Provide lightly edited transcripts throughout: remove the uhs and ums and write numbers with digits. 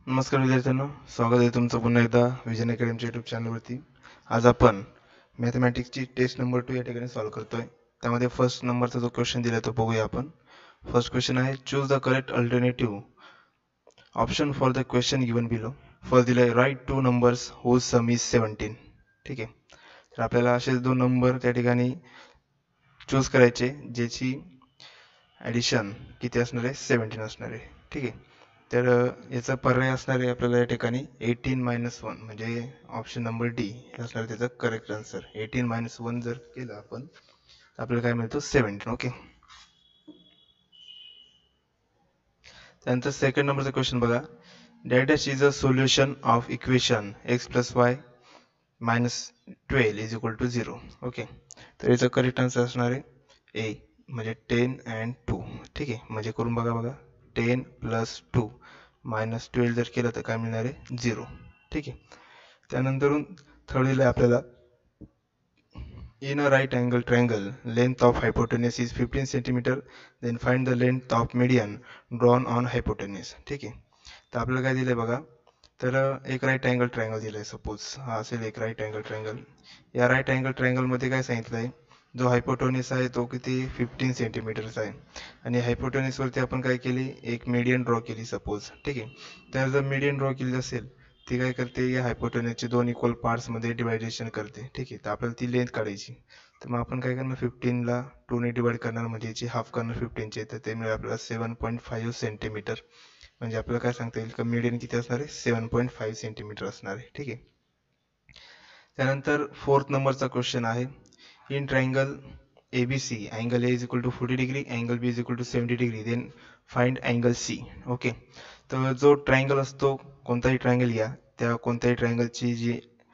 नमस्कार विद्यार्थ्यांनो, स्वागत आहे तुमचं पुन्हा एकदा विजन अकॅडमीच्या यूट्यूब चॅनलवरती. आज आपण मॅथमॅटिक्सची टेस्ट नंबर 2 या ठिकाणी सॉल्व्ह करतोय. त्यामध्ये फर्स्ट नंबरचा जो क्वेश्चन दिला तो बघूया आपण. फर्स्ट क्वेश्चन आहे, choose the correct alternative option for the question given below. First दिलाय, write two numbers whose sum is 17. ठीक आहे, तर आपल्याला असे दोन नंबर त्या ठिकाणी चूज करायचे ज्याची ॲडिशन किती असणार आहे, 17 असणार आहे. ठीक आहे, तर याचा पर्याय असणार आहे आपल्याला या ठिकाणी 18 - 1, म्हणजे ऑप्शन नंबर डी हे असणार त्याचा करेक्ट आन्सर. 18 - 1 जर केलं आपण तर आपल्याला काय मिळतो, 17. ओके, त्यानंतर सेकंड नंबरचा क्वेश्चन बघा. Dash is a solution of equation x + y - 12 = 0. Okay, तर याचा करेक्ट आन्सर असणार आहे ए, म्हणजे 10 and 2. ठीक आहे, म्हणजे करून बघा 10 + 2 - 12 जर केलं तर काय मिळणार आहे, 0. ठीक आहे, त्यानंतर थर्ड दिलं आहे आपल्याला, in a right angle triangle length of hypotenuse is 15 centimeter, then find the length of median drawn on hypotenuse. ठीक आहे, तर आपल्याला काय दिलं आहे बघा, तर एक राईट अँगल ट्रायंगल दिलं आहे. सपोज हा असेल एक राईट अँगल ट्रायंगल. या राईट अँगल ट्रायंगलमध्ये काय सांगितलं आहे, जो हायपोटेन्यूस आहे तो किती 15 सेंटीमीटरचा आहे, आणि हायपोटेन्यूसवरती आपण काय केली, एक मीडियन ड्रॉ केली सपोज. ठीक आहे, तर जर मीडियन ड्रॉ केली असेल ती काय करते, या हायपोटेन्यूसचे दोन इक्वल पार्ट्समध्ये डिवायडेशन करते. ठीक आहे, तर आपल्याला ती लेंथ काढायची. तर मग आपण काय करणार, 15ला 2ने डिवाइड करणार, म्हणजे याची हाफ करणार 15चे, तर ते मिळेल आपल्याला 7.5 सेंटीमीटर. म्हणजे आपल्याला काय सांगता येईल का, मीडियन किती असणार आहे, 7.5 सेंटीमीटर असणार आहे. ठीक आहे, त्यानंतर फोर्थ नंबरचा क्वेश्चन आहे, in triangle ABC angle A = 40 degree, angle B = 70 degree, then find angle C. Okay, तर जो ट्रायंगल असतो, कोणताही ट्रायंगल घ्या, त्या कोणत्याही ट्रायंगलची जी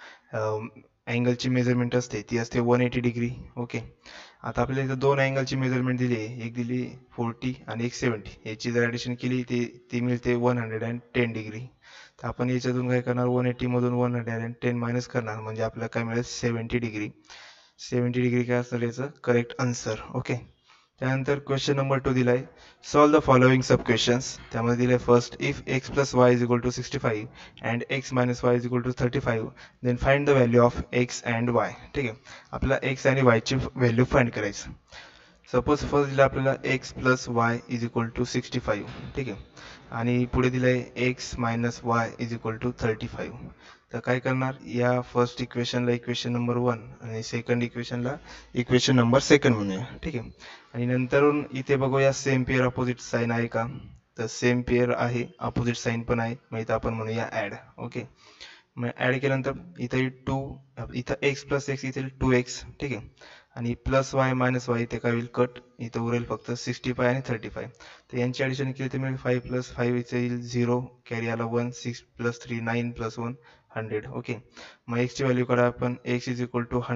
अँगलची मेजरमेंट असते ती असते 180 डिग्री. ओके, आता आपल्याला इथं दोन अँगलची मेजरमेंट दिली आहे, एक दिली 40 आणि एक 70. याची जर ॲडिशन केली ती मिळते 110 डिग्री. तर आपण याच्यातून काय करणार, 180 मधून 110 मायनस करणार, म्हणजे आपल्याला काय मिळेल, 70 डिग्री. 70 डिग्री काय असणार याचं करेक्ट आन्सर. ओके, त्यानंतर क्वेश्चन नंबर 2 दिलाय, solve the following sub questions. त्यामध्ये दिले first, if x + y = 65 and x - y = 35, then find the value of x and y. ठीक आहे, आपल्याला x आणि y ची व्हॅल्यू फाइंड करायचं. सपोज फर्स्ट दिलं आपल्याला x + y = 65. ठीक आहे, आणि पुढे दिलं आहे x - y = 35. तर काय करणार, या फर्स्ट इक्वेशनला इक्वेशन नंबर 1 आणि सेकंड इक्वेशनला इक्वेशन नंबर 2 म्हणूया. ठीक आहे, आणि नंतरून इथे बघूया सेम पेअर अपोजिट साईन आहे का, तर सेम पेअर आहे, अपोजिट साईन पण आहे, मग इथं आपण म्हणूया ॲड. ओके, मग ॲड केल्यानंतर इथे 2, इथं x + x इथे 2x. ठीक आहे, आणि +y - y इथे काय होईल, कट, इथं उरेल फक्त 65 आणि 35. तर यांची ॲडिशन केली तर मिळेल 5 + 5 इथे येईल 0, कॅरी आला 1, 6 + 3 9 + 1 100. ओके, मग x ची व्हॅल्यू काढा आपण, x =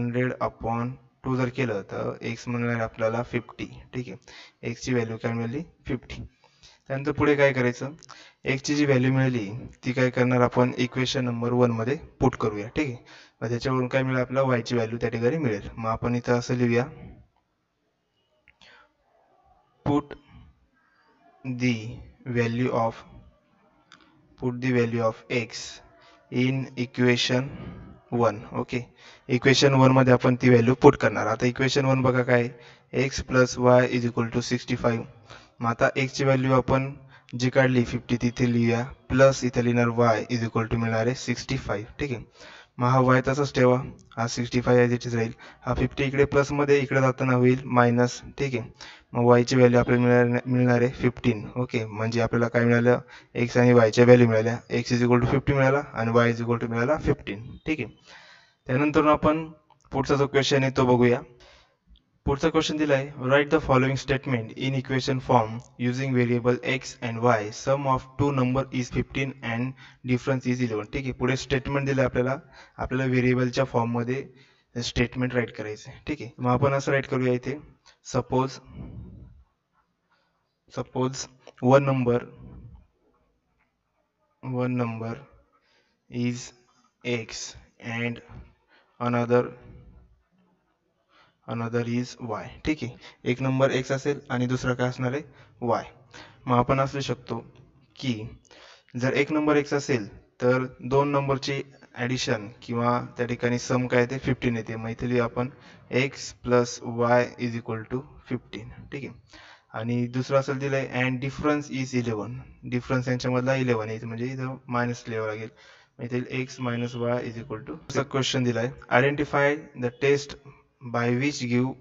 100/2 जर केलं तर x मिळणार आपल्याला 50. ठीक आहे, x ची व्हॅल्यू काय मिळाली, 50. त्यानंतर पुढे काय करायचं, x ची जी व्हॅल्यू मिळाली ती काय करणार, आपण इक्वेशन नंबर 1 मध्ये पुट करूया. ठीक आहे, मग त्याच्यावरून काय मिळेल, आपल्याला y ची व्हॅल्यू त्या ठिकाणी मिळेल. मग आपण इथं असं लिहूया, put the value of x in equation 1. Okay, equation 1 मध्ये आपण ती व्हॅल्यू पुट करणार. आता इक्वेशन 1 बघा काय, x + y = 65. मग आता x ची व्हॅल्यू आपण जी काढली 50 तिथे लिहूया, प्लस इथे लिहिणार y = मिळणार आहे 65. ठीक आहे, मग हा y तसाच ठेवा, हा 65 ॲज इट इज राहील, हा 50 इकडे प्लसमध्ये इकडे जाताना होईल मायनस. ठीक आहे, मग y ची व्हॅल्यू आपल्याला मिळणार आहे 15. ओके, म्हणजे आपल्याला काय मिळालं, x आणि y च्या व्हॅल्यू मिळाल्या, x = 50 मिळाला आणि y = मिळाला 15. ठीक आहे, त्यानंतर आपण पुढचा जो क्वेश्चन आहे तो बघूया. पुढचा क्वेश्चन दिलाय, write the following statement in equation form using variable x and y, sum of two number is 15 and difference is 11. ठीक आहे, पुढे स्टेटमेंट दिलं आपल्याला व्हेरिएबलच्या फॉर्ममध्ये स्टेटमेंट राईट करायचं आहे. ठीक आहे, मग आपण असं राईट करूया इथे, suppose one number is x and another is y. ठीक आहे, एक नंबर x असेल आणि दुसरा काय असणार आहे, y. मग आपण असू शकतो की जर एक नंबर x असेल तर दोन नंबरची ॲडिशन किंवा त्या ठिकाणी सम काय येते 15 येते. मग इथे लिहू आपण x plus y is equal to 15. ठीक आहे. आणि दुसरं असं दिलंय अँड डिफरन्स इज 11. डिफरन्स यांच्यामधला 11 आहे म्हणजे इथं मायनस लिहावं लागेल. इथे x minus y is equal to असा क्वेश्चन दिलाय. Identify the test by which give.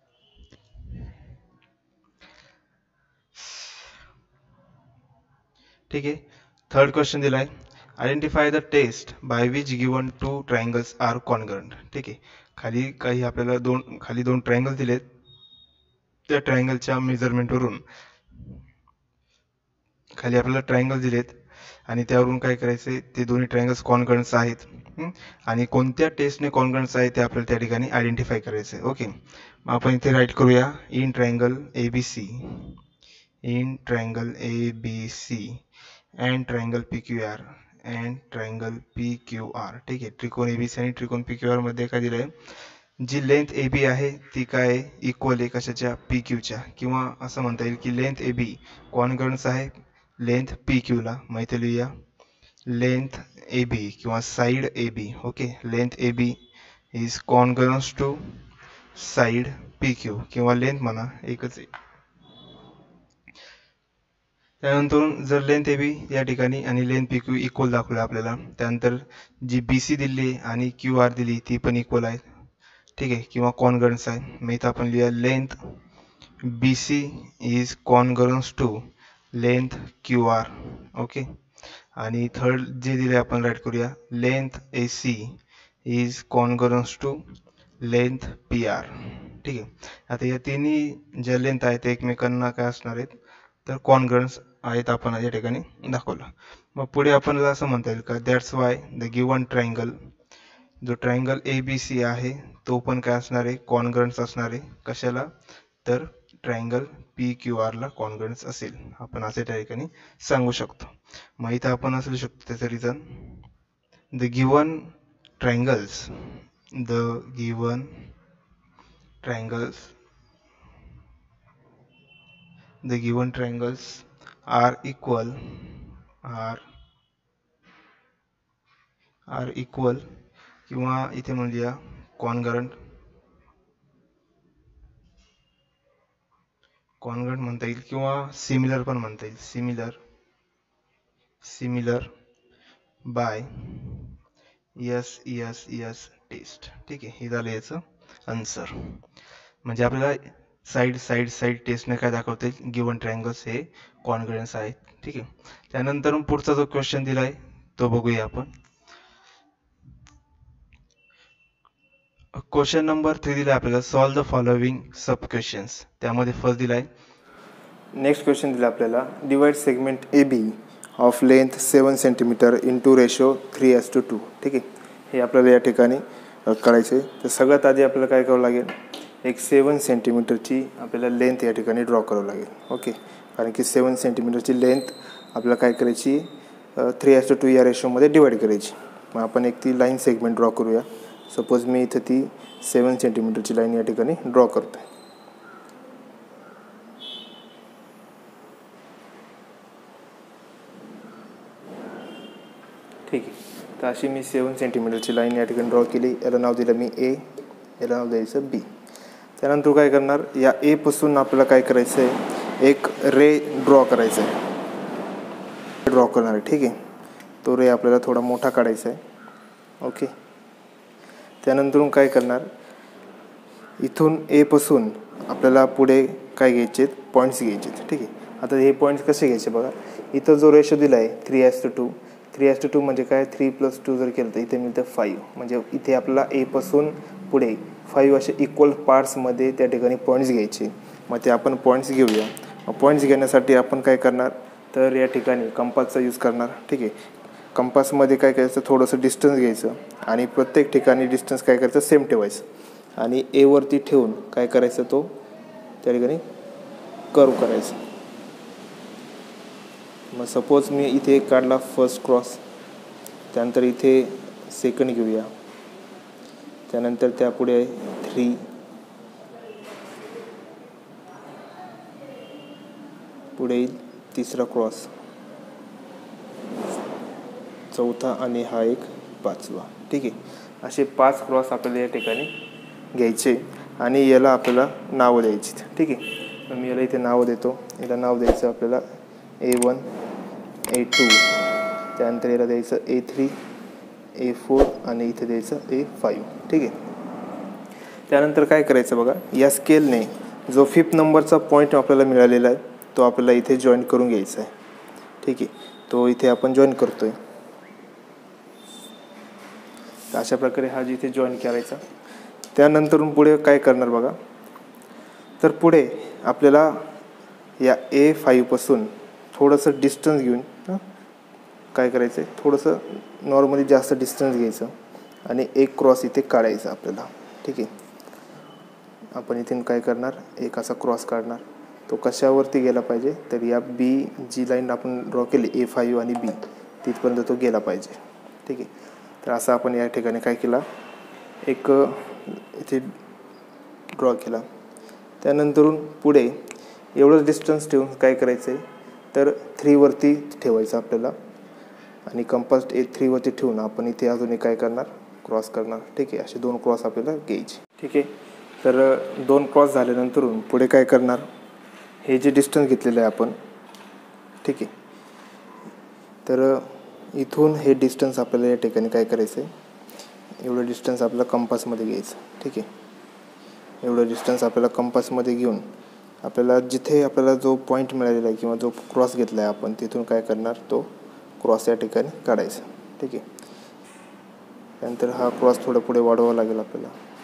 ठीक आहे. थर्ड क्वेश्चन दिलाय. Identify the test by which given two triangles are congruent. ठीक आहे. खाली आपल्याला खाली दोन ट्रायंगल दिलेत. त्या ट्रायंगलच्या मेजरमेंटवरून खाली आपल्याला ट्रायंगल दिलेत आणि त्यावरून काय करायचे ते दोन्ही ट्रायंगल्स कॉन्ग्रंट्स आहेत. आणि कोणत्या टेस्टने कॉन्ग्रंट्स आहेत ते आपल्याला त्या ठिकाणी आयडेंटिफाय करायचे. ओके. मग आपण इथे राईट करूया in triangle ABC, in triangle ABC and triangle PQR and triangle PQR. ठीक आहे. त्रिकोण ABC आणि त्रिकोण PQR मध्ये काय दिलंय, जी लेंथ AB आहे ती काय इक्वल आहे कशाच्या PQच्या, किंवा असं म्हणता येईल की लेंथ AB कॉन्ग्रंट्स आहे लेंथ PQ ला. मग इथे लिहूया लेंथ AB किंवा side AB. Okay. Length AB is congruents to side PQ किंवा लेंथ म्हणा एकच आहे. त्यानंतर जर लेंथ AB या ठिकाणी आणि लेंथ PQ इक्वल दाखवलं आपल्याला, त्यानंतर जी BC दिली आणि QR दिली ती पण इक्वल आहे. ठीक आहे, किंवा कॉन्ग्रंट्स आहे. मग इथं आपण लिहूया length BC is congruents to length QR. Okay. आणि थर्ड जे दिले आपण राईट करूया length AC is congruents to length PR. ठीक आहे. आता या तिन्ही ज्या लेंथ आहेत ते एकमेकांना काय असणार आहेत तर कॉन्ग्रंट्स आहेत, आपण या ठिकाणी दाखवलं. मग पुढे आपण असं म्हणता येईल का that's why the given triangle, जो ट्रायंगल ABC आहे तो पण काय असणार आहे कॉन्ग्रंट्स असणार आहे. कशाला तर ट्रायंगल PQR ला कॉन्ग्रंट्स असेल, आपण असे त्या ठिकाणी सांगू शकतो. मग इथं आपण असू शकतो त्याचं reason the given triangles, the given triangles, the given triangles are equal, are equal किंवा इथे म्हणूया कॉन्ग्रंट, कॉन्ग्रंट म्हणता येईल किंवा सिमिलर पण म्हणता येईल. Similar by S test. ठीक आहे. हे झालं याचं आन्सर. म्हणजे आपल्याला साईड टेस्टने काय दाखवता येईल गिवन ट्रायंगल्स हे कॉन्ग्रंट्स आहेत. ठीक आहे. त्यानंतर पुढचा जो क्वेश्चन दिलाय तो बघूया आपण. क्वेश्चन नंबर 3 दिलाय आपल्याला solve the following sub questions. त्यामध्ये फर्स्ट दिलाय नेक्स्ट क्वेश्चन दिला आपल्याला divide segment AB of length 7 centimeter into ratio 3:2. ठीक आहे. हे आपल्याला या ठिकाणी करायचं आहे. तर सगळ्यात आधी आपल्याला काय करावं लागेल, एक 7 सेंटीमीटरची आपल्याला लेंथ या ठिकाणी ड्रॉ करावं लागेल. ओके. कारण की 7 सेंटीमीटरची लेंथ आपल्याला काय करायची 3:2 या रेशोमध्ये डिवाईड करायची. मग आपण एक ती लाईन सेगमेंट ड्रॉ करूया. सपोज मी इथं ती 7 सेंटीमीटरची लाईन या ठिकाणी ड्रॉ करतो आहे. ठीक आहे. तर अशी मी 7 सेंटीमीटरची लाईन या ठिकाणी ड्रॉ केली. याला नाव दिलं मी A, याला नाव द्यायचं B. त्यानंतर काय करणार, या A पासून आपल्याला काय करायचं आहे एक रे ड्रॉ करायचा आहे, ड्रॉ करणार आहे. ठीक आहे. तो रे आपल्याला थोडा मोठा काढायचा आहे. ओके. त्यानंतर काय करणार, इथून A पासून आपल्याला पुढे काय घ्यायचे पॉईंट्स घ्यायचे. ठीक आहे. आता हे पॉईंट्स कसे घ्यायचे बघा, इथं जो रेशो दिला आहे 3:2 म्हणजे काय 3 + 2 जर केलं तर इथे मिळतं 5. म्हणजे इथे आपल्याला A पासून पुढे 5 असे इक्वल पार्ट्समध्ये त्या ठिकाणी पॉईंट्स घ्यायचे. मग ते आपण पॉईंट्स घेऊया. पॉईंट्स घेण्यासाठी आपण काय करणार तर या ठिकाणी कंपासचा यूज करणार. ठीक आहे. कंपासमध्ये काय करायचं थोडंसं डिस्टन्स घ्यायचं आणि प्रत्येक ठिकाणी डिस्टन्स काय करायचं सेम ठेवायचं आणि A वरती ठेवून काय करायचं तो त्या ठिकाणी कर्व करायचं. मग सपोज मी इथे काढला फर्स्ट क्रॉस, त्यानंतर इथे सेकंड घेऊया, त्यानंतर त्यापुढे 3, पुढे येईल तिसरा क्रॉस, चौथा आणि हा एक पाचवा. ठीक आहे. असे 5 क्रॉस आपल्याला या ठिकाणी घ्यायचे आणि याला आपल्याला नावं द्यायची. ठीक आहे. तर मी याला इथे नाव देतो. याला नाव द्यायचं आपल्याला A1, A2, त्यानंतर याला द्यायचं A3, A4 आणि इथे द्यायचं A5. ठीक आहे. त्यानंतर काय करायचं बघा, या स्केलने जो 5th नंबरचा पॉईंट आपल्याला मिळालेला आहे तो आपल्याला इथे जॉईन करून घ्यायचा आहे. ठीक आहे. तो इथे आपण जॉईन करतोय. तर अशा प्रकारे हा जिथे जॉईन करायचा. त्यानंतरून पुढे काय करणार बघा, तर पुढे आपल्याला या A5 पासून थोडंसं डिस्टन्स घेऊन काय करायचं आहे, थोडंसं नॉर्मली जास्त डिस्टन्स घ्यायचं आणि एक क्रॉस इथे काढायचा आपल्याला. ठीक आहे. आपण इथून काय करणार, एक असा क्रॉस काढणार. तो कशावरती गेला पाहिजे, तर या बी जी लाईन आपण ड्रॉ केली A5 आणि B तिथपर्यंत तो गेला पाहिजे. ठीक आहे. तर असं आपण या ठिकाणी काय केला, एक इथे ड्रॉ केला. त्यानंतरून पुढे एवढंच डिस्टन्स ठेवून काय करायचं आहे, तर 3 वरती ठेवायचं आपल्याला आणि कंपास 3 वरती ठेवून आपण इथे अजून काय करणार, क्रॉस करणार. ठीक आहे. असे 2 क्रॉस आपल्याला घ्यायचे. ठीक आहे. तर 2 क्रॉस झाल्यानंतरून पुढे काय करणार, हे जे डिस्टन्स घेतलेलं आहे आपण, ठीक आहे, तर इथून हे डिस्टन्स आपल्याला या ठिकाणी काय करायचं आहे, एवढं डिस्टन्स आपल्याला कंपासमध्ये घ्यायचं. ठीक आहे. एवढं डिस्टन्स आपल्याला कंपासमध्ये घेऊन आपल्याला जिथे आपल्याला जो पॉईंट मिळालेला आहे किंवा जो क्रॉस घेतला आहे आपण, तिथून काय करणार, तो क्रॉस या ठिकाणी काढायचा. ठीक आहे. त्यानंतर हा क्रॉस थोडं पुढे वाढवावा लागेल आपल्याला.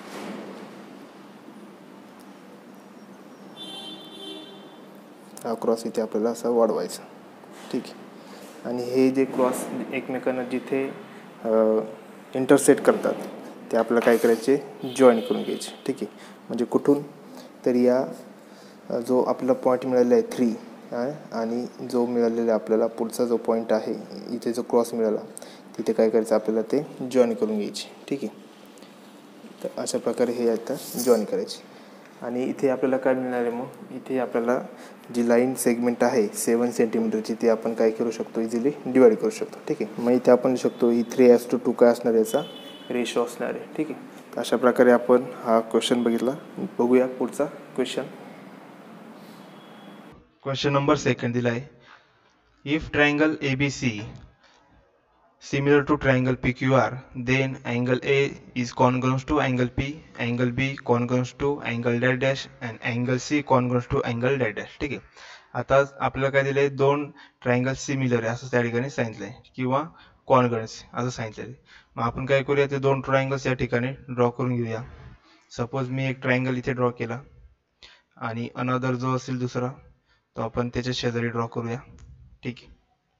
हा क्रॉस इथे आपल्याला असा वाढवायचा. ठीक आहे. आणि हे जे क्रॉस एकमेकांना जिथे इंटरसेक्ट करतात ते आपल्याला काय करायचे, जॉईन करून घ्यायचे. ठीक आहे. म्हणजे कुठून, तर या जो आपला पॉईंट मिळालेला आहे 3 आणि जो मिळालेला आपल्याला पुढचा जो पॉईंट आहे, इथे जो क्रॉस मिळाला तिथे काय करायचं आपल्याला, ते जॉईन करून घ्यायचे. ठीक आहे. तर अशा प्रकारे हे आता जॉईन करायचे. आणि इथे आपल्याला काय मिळणार आहे, मग इथे आपल्याला जी लाईन सेगमेंट आहे 7 सेंटीमीटरची, ती आपण काय करू शकतो, इझिली डिवाईड करू शकतो. ठीक आहे. मग इथे आपण शकतो ही 3:2 काय असणार, याचा रेशो असणार आहे. ठीक आहे. तर अशा प्रकारे आपण हा क्वेश्चन बघितला. बघूया पुढचा क्वेश्चन. क्वेश्चन नंबर 2 दिला आहे, if triangle ABC similar to triangle PQR, then angle A is congruous to angle P, angle B congruous to angle dash dash and angle C congruous to angle dash dash. ठीक आहे. आता आपल्याला काय दिलंय, 2 triangle similar आहे असं त्या ठिकाणी सांगितलंय किंवा कॉन्ग्रुअन्स असं सांगितलंय. मग आपण काय करूया, ते 2 ट्रायंगल्स या ठिकाणी ड्रॉ करून घेऊया. सपोज मी एक ट्रायंगल इथे ड्रॉ केला आणि अनदर जो असेल दुसरा तो आपण त्याच्या शेजारी ड्रॉ करूया. ठीक आहे.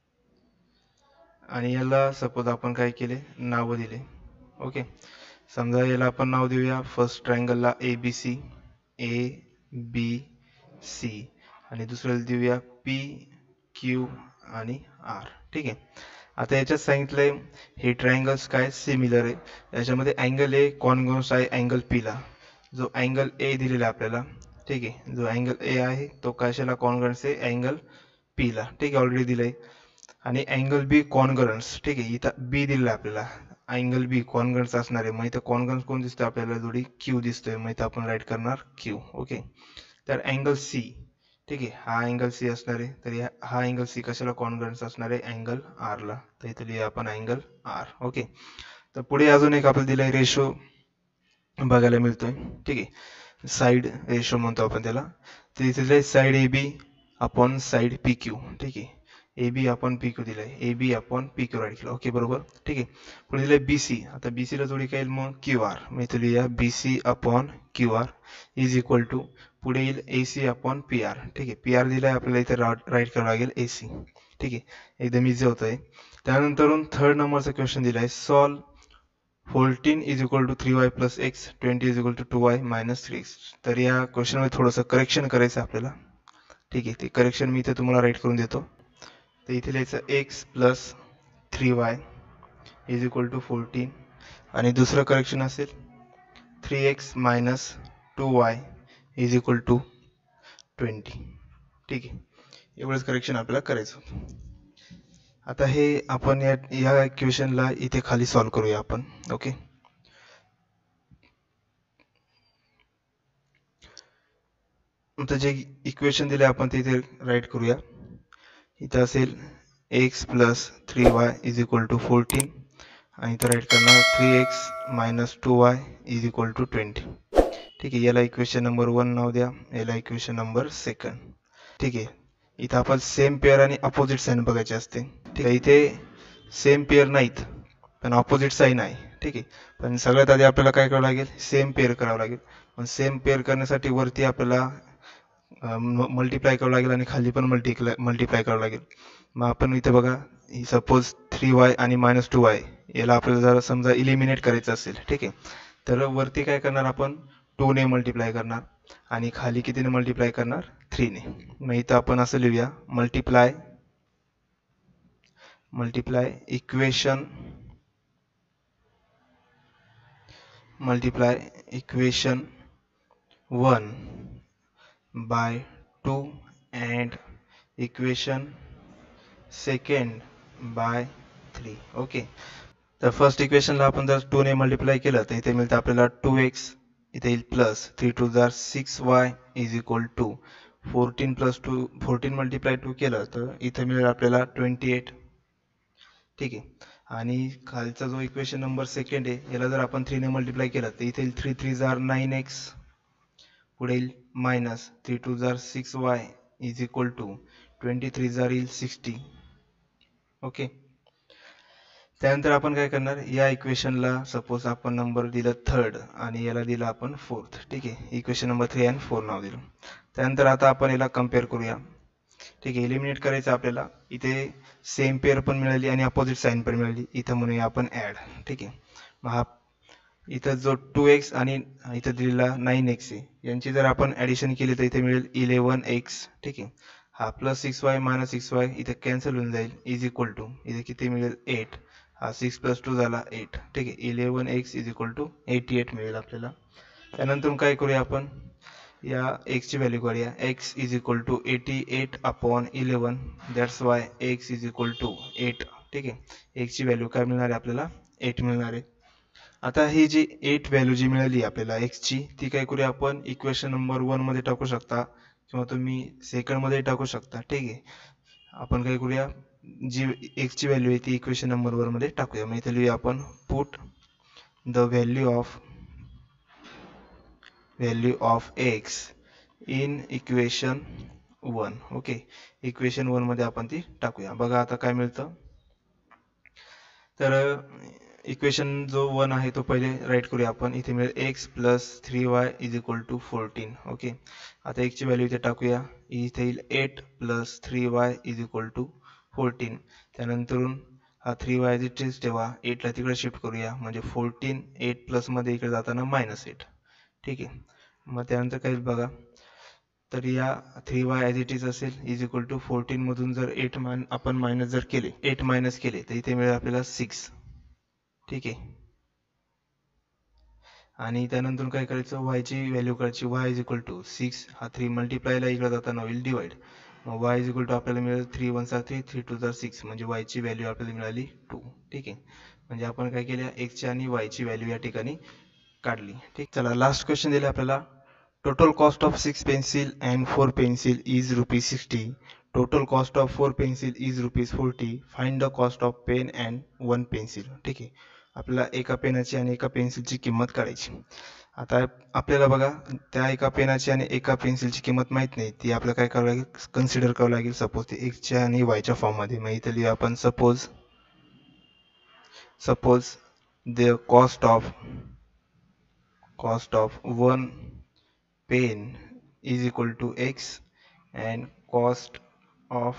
आणि याला सपोज आपण काय केले, नाव दिले. ओके. समजा याला आपण नाव देऊया, फर्स्ट ट्रायंगलला ABC, ABC आणि दुसऱ्याला देऊया PQ आणि R. ठीक आहे. आता याच्यात सांगितलंय हे ट्रायंगल्स काय सिमिलर आहे, याच्यामध्ये अँगल A कॉन्ग्रुअन्स आहे अँगल P ला. जो अँगल A दिलेला आपल्याला, ठीक आहे, जो अँगल A आहे तो कशाला कॉन्ग्रुअन्स आहे, अँगल P ला. ठीक आहे, ऑलरेडी दिलंय. आणि अँगल बी कॉन्ग्रुअन्स. ठीक आहे. इथं बी दिलेला आपल्याला, अँगल बी कॉन्ग्रुअन्स असणार आहे. मग इथं कॉन्ग्रुअन्स कोण दिसतोय आपल्याला, जोडी Q दिसतोय. मग इथं आपण राईट करणार Q. ओके. तर अँगल C, ठीक आहे, हा अँगल C असणार आहे. तर हा अँगल C कशाला कॉन्ग्रुअन्स असणार आहे, अँगल R ला. तर इथे लिहूया आपण अँगल R. ओके. तर पुढे अजून एक आपल्याला दिलाय रेशो बघायला मिळतोय. ठीक आहे, साइड रेशो म्हणतो आपण त्याला. तर इथे दिलंय side AB upon side PQ. ठीक आहे. AB अपॉन PQ दिलाय, AB अपॉन PQ राईट केलं. ओके, बरोबर. ठीक आहे. पुढे दिलंय BC. आता BC ला जोडी काय येईल, मग QR. मग इथे लिहूया BC upon QR is equal to, पुढे येईल AC अपॉन PR. ठीक आहे. PR दिलाय आपल्याला, इथे राईट करावं लागेल AC. ठीक आहे. एकदम इझी होतंय. त्यानंतर 3rd नंबरचा क्वेश्चन दिलाय, solve 14 is equal to 3y plus x, 20 is equal to 2y minus 3x. तर या क्वेश्चनमध्ये थोडंसं करेक्शन करायचं आपल्याला. ठीक आहे. ते करेक्शन मी इथे तुम्हाला राईट करून देतो. तर इथे लिहायचं x plus 3y is equal to 14 आणि दुसरं करेक्शन असेल 3x minus 2y is equal to 20. ठीक आहे. एवढंच करेक्शन आपल्याला करायचं होतं. आता हे आपण या इक्वेशनला इथे खाली सॉल्व्ह करूया आपण. ओके, आता जे इक्वेशन दिले आपण ते इथे राईट करूया. इथं असेल x plus 3y is equal to 14 आणि इथं राईट करणार 3x minus 2y is equal to 20. ठीक आहे, याला इक्वेशन नंबर 1 नाव द्या, याला इक्वेशन नंबर 2. ठीक आहे, इथं आपण सेम पेअर आणि अपोजिट साईन बघायचे असते. ठीक आहे, इथे सेम पेअर नाहीत पण ऑपोजिट साईन आहे. ठीक आहे, पण सगळ्यात आधी आपल्याला काय करावं लागेल, सेम पेअर करावं लागेल. पण सेम पेअर करण्यासाठी वरती आपल्याला मल्टिप्लाय करावं लागेल आणि खाली पण मल्टिप्लाय करावं लागेल. मग आपण इथे बघा, सपोज 3y आणि मायनस 2y याला आपल्याला जर समजा इलिमिनेट करायचं असेल, ठीक आहे, तर वरती काय करणार आपण 2 ने मल्टिप्लाय करणार आणि खाली कितीने मल्टिप्लाय करणार, 3 ने. मग इथं आपण असं लिहूया, multiply equation 1 by 2 and equation second by 3. ओके, तर फर्स्ट इक्वेशनला आपण जर 2 ने मल्टिप्लाय केलं तर इथे मिळतं आपल्याला 2x, इथे येईल प्लस 3 2 जार 6y is equal to 14 plus 2, 14 multiply 2 केलं तर इथे मिळेल आपल्याला 28. ठीक आहे, आणि खालचा जो इक्वेशन नंबर सेकंड आहे याला जर आपण 3 ने मल्टिप्लाय केलं तर इथे येईल 3 3 जार 9x, पुढे येईल मायनस 3 2 जार 6y इज इक्वल टू 23 जार येईल 60. ओके, त्यानंतर आपण काय करणार, या इक्वेशनला सपोज आपण नंबर दिला 3rd आणि याला दिला आपण 4th. ठीक आहे, इक्वेशन नंबर 3 आणि 4 नाव दिलं. त्यानंतर आता आपण याला कम्पेअर करूया. ठीक आहे, एलिमिनेट करायचं आपल्याला. इथे सेम पेअर पण मिळाली आणि अपोजिट साईन पण मिळाली, इथं म्हणूया आपण ॲड. ठीक आहे, मग हा इथं जो 2x आणि इथं दिलेला 9x आहे यांची जर आपण ॲडिशन केली तर इथे मिळेल 11x. ठीक आहे, हा प्लस 6y मायनस 6y इथे कॅन्सल होऊन जाईल इज इक्वल टू इथे किती मिळेल 8. हा 6 प्लस 2 झाला 8. ठीक आहे, 11x इज इक्वल टू 88 मिळेल आपल्याला. त्यानंतर काय करूया आपण, या x ची व्हॅल्यू काढूया. x is equal to 88 upon 11, that's why x is equal to 8. ठीक आहे, x ची व्हॅल्यू काय मिळणार आहे आपल्याला, 8 मिळणार आहे. आता ही जी 8 व्हॅल्यू जी मिळाली आपल्याला x ची, ती काय करूया आपण इक्वेशन नंबर 1 मध्ये टाकू शकता किंवा तुम्ही सेकंड मध्ये टाकू शकता. ठीक आहे, आपण काय करूया, जी x ची व्हॅल्यू आहे ती इक्वेशन नंबर 1 मध्ये टाकूया. मग इथे लिहूया आपण put the value of x in equation 1. Okay, equation 1 मध्ये आपण ती टाकूया. बघा आता काय मिळतं, तर इक्वेशन जो 1 आहे तो पहिले राईट करूया आपण. इथे मिळेल x plus 3y is equal to 14. Okay, आता x ची व्हॅल्यू इथे टाकूया. इथे येईल 8 plus 3y is equal to 14. त्यानंतरून हा 3y इज इट इज ठेवा, 8 ला तिकडे शिफ्ट करूया म्हणजे 14, 8 प्लस मध्ये इकडे जाताना मायनस 8. ठीक आहे, मग त्यानंतर काय बघा, तर या 3y ॲज इट इज असेल इज इक्वल टू 14 मधून जर 8 आपण मायनस जर केले, 8 मायनस केले तर इथे मिळेल आपल्याला 6. ठीक आहे, आणि त्यानंतर काय करायचं, y ची व्हॅल्यू करायची. y इज इक्वल टू 6, हा 3 मल्टिप्लायला इकडे जाताना होईल डिवाइड. मग y इज इक्वल टू आपल्याला मिळेल 3 1 3 3 2 6 म्हणजे y ची व्हॅल्यू आपल्याला मिळाली 2. ठीक आहे, म्हणजे आपण काय केलं, x ची आणि y ची व्हॅल्यू या ठिकाणी काढली. ठीक, चला लास्ट क्वेश्चन दिले आपल्याला. Total cost of 6 pencil and 4 pencil is ₹60. Total cost of 4 pencil is ₹40. Find the cost of pen and 1 pencil. ठीक आहे, आपल्याला एका पेनाची आणि एका पेन्सिलची किंमत काढायची. आता आपल्याला बघा, त्या एका पेनाची आणि एका पेन्सिलची किंमत माहीत नाही, ती आपल्याला काय करावं लागेल, कन्सिडर करावं लागेल. सपोज ते एक्सच्या आणि वायच्या फॉर्ममध्ये. मग इथे लिहूया आपण suppose the cost of 1 pen is equal to x and cost of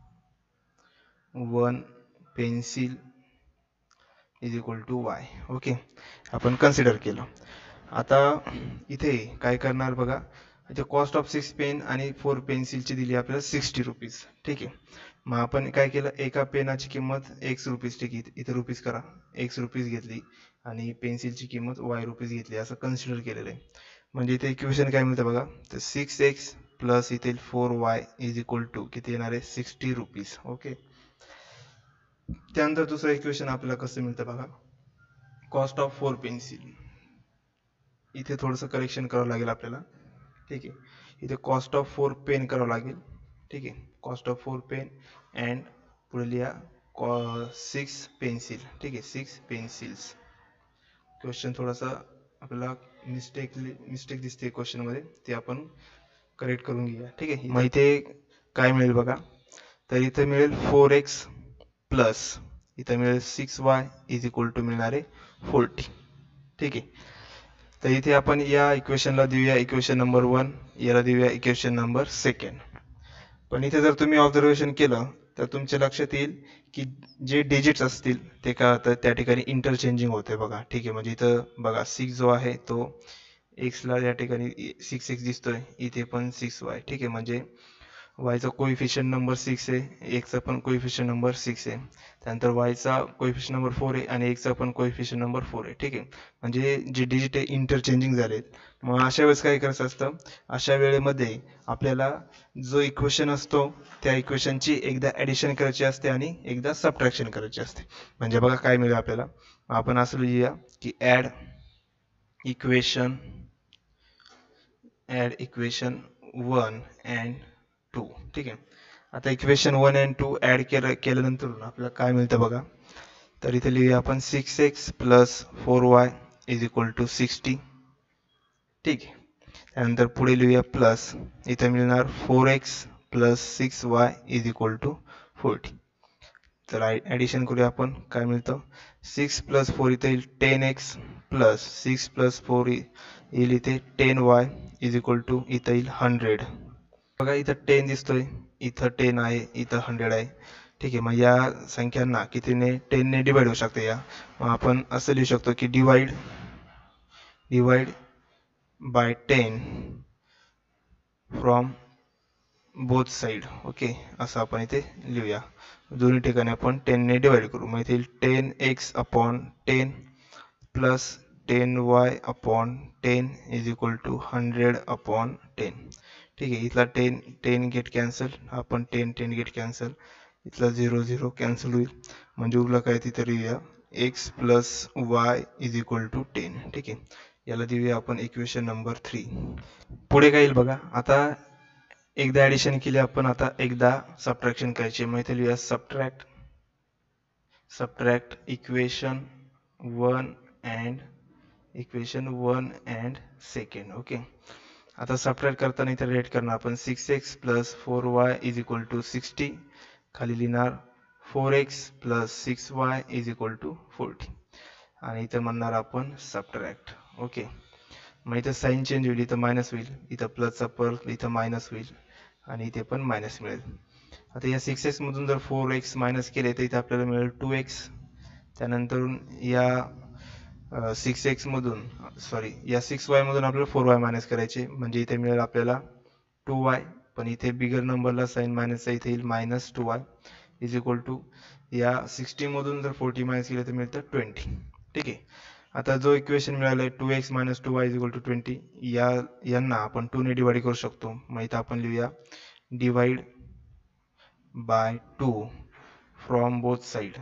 1 pencil is equal to y. Okay, आपण कन्सिडर केलं. आता इथे काय करणार बघा, इथे कॉस्ट ऑफ 6 पेन आणि 4 पेन्सिलची दिली आपल्याला ₹60. ठीक आहे, मग आपण काय केलं, एका पेनाची किंमत ₹x. ठीक आहे, इथे रुपीज करा, ₹x घेतली आणि पेन्सिलची किंमत ₹y घेतली, असं कन्सिडर केलेलं आहे. म्हणजे इथे इक्वेशन काय मिळतं बघा, तर 6x प्लस इथे 4y इज इक्वल टू किती येणार आहे, ₹60. ओके, त्यानंतर दुसरं इक्वेशन आपल्याला कसं मिळतं बघा, कॉस्ट ऑफ 4 पेन्सिल. इथे थोडंसं करेक्शन करावं लागेल आपल्याला. ठीक आहे, इथे कॉस्ट ऑफ 4 पेन करावं लागेल. ठीक आहे, कॉस्ट ऑफ 4 पेन अँड पुढे लिहा 6 पेन्सिल. ठीक आहे, 6 पेन्सिल्स. क्वेश्चन थोडासा आपल्याला मिस्टेक दिसते क्वेश्चन मध्ये, ते आपण करेक्ट करून घेऊया. ठीक आहे, मग इथे काय मिळेल बघा, तर इथे मिळेल 4x प्लस इथे मिळेल 6y इज इक्वल टू मिळणार आहे 40. ठीक आहे, तर इथे आपण या इक्वेशनला देऊया इक्वेशन नंबर 1, याला देऊया इक्वेशन नंबर 2. पण इथे जर तुम्ही ऑब्झर्वेशन केलं तर तुमच्या लक्षात येईल की जे डिजिट्स असतील ते काय होतं, त्या ठिकाणी इंटरचेंजिंग होते बघा. ठीक आहे, म्हणजे इथं बघा 6 जो आहे तो x ला या ठिकाणी 6x दिसतोय, इथे पण 6y. ठीक आहे, म्हणजे y चा कोएफिशियंट नंबर 6 आहे, x चा पण कोएफिशियंट नंबर 6 आहे, त्यानंतर y चा कोएफिशियंट नंबर 4 आहे आणि x चा पण कोएफिशियंट नंबर 4 आहे. ठीक आहे, म्हणजे जे डिजिट आहे इंटरचेंजिंग झालेत. मग अशा वेळेस काय करायचं असतं, अशा वेळेमध्ये आपल्याला जो इक्वेशन असतो त्या इक्वेशनची एकदा ॲडिशन करायची असते आणि एकदा सबट्रॅक्शन करायची असते. म्हणजे बघा काय मिळेल आपल्याला, आपण असं लिहूया की ॲड इक्वेशन 1 अँड 2. ठीक आहे, आता इक्वेशन 1 अँड 2 ॲड केल्यानंतर आपल्याला काय मिळतं बघा, तर इथे लिहूया आपण 6x plus 4y is equal to 60. ठीक आहे, त्यानंतर पुढे लिहूया प्लस, इथे मिळणार 4x plus 6y is equal to 40. तर ॲडिशन करूया आपण, काय मिळतं 6 प्लस 4 इथे येईल 10x प्लस 6 प्लस 4 येईल इथे 10y इज इक्वल टू इथं येईल 100. बघा इथं 10 दिसतोय, इथं 10 आहे, इथं 100 आहे. ठीक आहे, मग या संख्यांना कितीने 10 ने डिवाइड होऊ शकते या, मग आपण असं लिहू शकतो की divide by 10 from both side. Okay, असं आपण इथे लिहूया, दोन्ही ठिकाणी आपण 10 ने डिवाइड करू. मग इथे 10x upon 10 plus 10y upon 10 is equal to 100 upon 10. ठीक आहे, इथला 10 गेट कॅन्सल, आपण 10 गेट कॅन्सल, इथला 0 कॅन्सल होईल, म्हणजे उरलं काय तिथे लिहूया x plus y is equal to 10. ठीक आहे, याला देऊया आपण इक्वेशन नंबर 3. पुढे काय येईल बघा, आता एकदा ॲडिशन केली आपण, आता एकदा सबट्रॅक्शन करायची. मग इथे लिहूया सबट्रॅक्ट इक्वेशन 1 अँड 2. ओके, आता सबट्रॅक्ट करताना इथे रेट करणार आपण 6x plus 4y is equal to 60, खाली लिहिणार 4x plus 6y is equal to 40 आणि इथे म्हणणार आपण सबट्रॅक्ट. ओके, मग इथं साईन चेंज होईल, इथं मायनस होईल, इथं प्लसचा परत इथं मायनस होईल आणि इथे पण मायनस मिळेल. आता या 6x मधून जर 4x मायनस केले तर इथे आपल्याला मिळेल 2x. त्यानंतर या 6x मधून या 6y मधून आपल्याला 4y मायनस करायचे, म्हणजे इथे मिळेल आपल्याला 2y, पण इथे बिगर नंबरला साईन मायनसचा इथे येईल minus 2y is equal to या 60 मधून जर 40 मायनस केलं तर मिळतं 20. ठीक आहे, आता जो इक्वेशन मिळालं आहे 2x minus 2y is equal to 20, यांना आपण 2 ने डिवाइड करू शकतो. मग इथं आपण लिहूया divide by 2 from both side.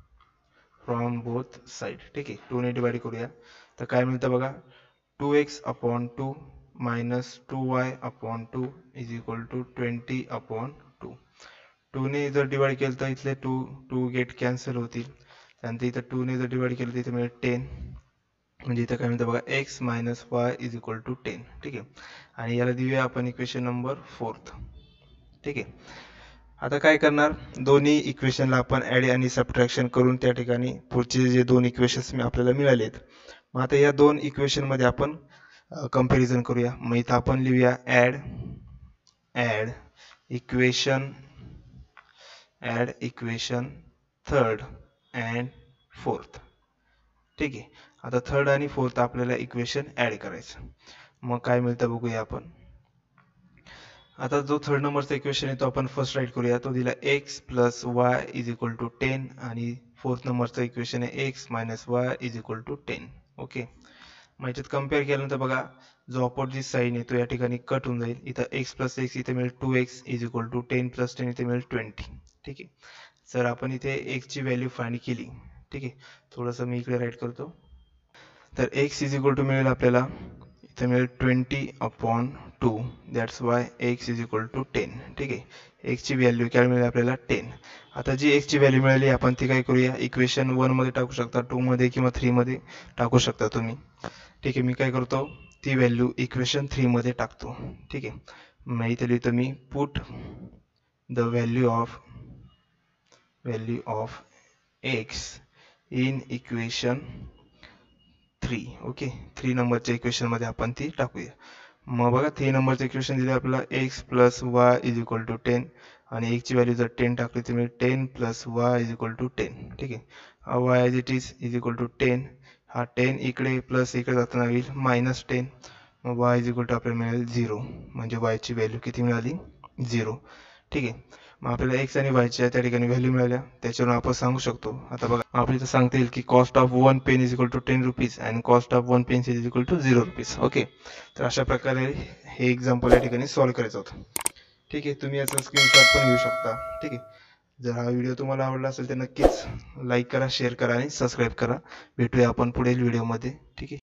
ठीक आहे, 2 ने डिवाइड करूया, तर काय मिळतं बघा 2x upon 2 minus 2y upon 2 is equal to 20 upon 2. 2 ने जर डिवाइड केलं तर इथले 2 गेट कॅन्सल होतील, त्यानंतर इथं 2 ने जर डिवाइड केलं तर इथे मिळेल 10, म्हणजे इथं काय मिळतं बघा x minus y is equal to 10. ठीक आहे, आणि याला देऊया आपण इक्वेशन नंबर 4. ठीक आहे, आता काय करणार, दोन्ही इक्वेशनला आपण ॲड आणि सबट्रॅक्शन करून त्या ठिकाणी पुढचे जे दोन इक्वेशन्स आपल्याला मिळालेत, मग आता या दोन इक्वेशनमध्ये आपण कंपॅरिझन करूया. मग इथं आपण लिहूया add equation 3rd and 4th. ठीक आहे, आता 3rd आणि 4th आपल्याला इक्वेशन ॲड करायचं. मग काय मिळतं बघूया आपण. आता जो 3rd नंबरचा इक्वेशन आहे तो आपण फर्स्ट राईट करूया, तो दिला x plus y is equal to 10 आणि 4th नंबरचा इक्वेशन आहे x minus y is equal to 10. Okay, मग याच्यात कम्पेअर केल्यानंतर बघा जो ऑपोजिट साईन आहे तो या ठिकाणी कट होऊन जाईल, इथं x प्लस x इथे मिळेल 2x is equal to 10 plus 10 इथे मिळेल 20. ठीक आहे, जर आपण इथे x ची व्हॅल्यू फाइंड केली, ठीक आहे, थोडंसं मी इकडे राईट करतो, तर x इज इक्वल टू मिळेल आपल्याला, इथे मिळेल 20/2, that's why x is equal to 10. ठीक आहे, x ची व्हॅल्यू काय मिळेल आपल्याला 10. आता जी x ची व्हॅल्यू मिळाली आपण ती काय करूया, इक्वेशन 1 मध्ये टाकू शकता, 2 मध्ये किंवा 3 मध्ये टाकू शकता तुम्ही. ठीक आहे, मी काय करतो, ती व्हॅल्यू इक्वेशन 3 मध्ये टाकतो. ठीक आहे, मग इथे लिहितो मी put the value of x in equation 3. Okay, 3 नंबरच्या इक्वेशन मध्ये आपण ती टाकूया. मग बघा 3 नंबरचं इक्वेशन दिलं आपल्याला x plus y is equal to 10 आणि x ची व्हॅल्यू जर 10 टाकली तर मिळेल 10 plus y is equal to 10. ठीक आहे, y as it is equal to 10, हा 10 इकडे प्लस इकडे जाताना होईल मायनस 10, मग y इज इक्वल टू आपल्याला मिळेल 0, म्हणजे y ची व्हॅल्यू किती मिळाली, 0. ठीक आहे, मग आपल्याला x आणि y च्या त्या ठिकाणी व्हॅल्यू मिळाल्या, त्याच्यावरून आपण सांगू शकतो. आता बघा आपल्याला इथं सांगता येईल की cost of 1 pen is equal to 10 rupees and cost of 1 pencil is equal to 0 rupees. Okay, तर अशा प्रकारे हे एक्झाम्पल या ठिकाणी सॉल्व्ह करायचं होतं. ठीक आहे, तुम्ही याचा स्क्रीनशॉट पण घेऊ शकता. ठीक आहे, जर हा व्हिडिओ तुम्हाला आवडला असेल तर नक्कीच लाईक करा, शेअर करा आणि सबस्क्राईब करा. भेटूया आपण पुढील व्हिडिओमध्ये. ठीक आहे.